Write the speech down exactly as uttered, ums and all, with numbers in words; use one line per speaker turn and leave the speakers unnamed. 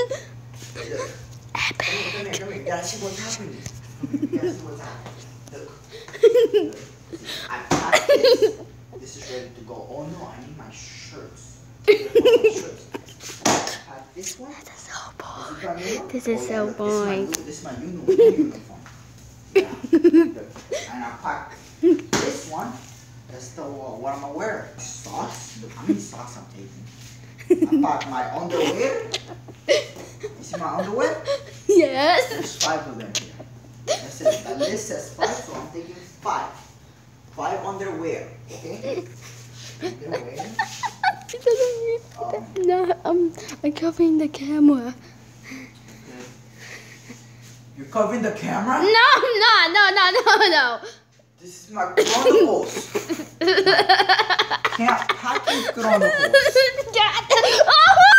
Come here, come here, come here. You gotta see what's happening. You gotta see what's happening. Look. Look. I packed this. This is ready to go. Oh no, I need my shirts. My shirts. I packed this one.
This is so boring.
This is,
this is
oh,
so
yeah,
boring.
This is my, this is my uniform. Yeah. Look. And I packed this one. That's the uh, what am I wearing? Socks. Look how many socks I'm taking. I packed my underwear. You see my underwear?
Yes.
There's five of them here. That's it. The list says five, so I'm taking five. Five underwear. Okay? Underwear. Um,
No, um, I'm covering the camera.
You're covering the camera?
No, no, no, no, no, no.
This is my chronicles. Can't pack your chronicles.
God. Oh!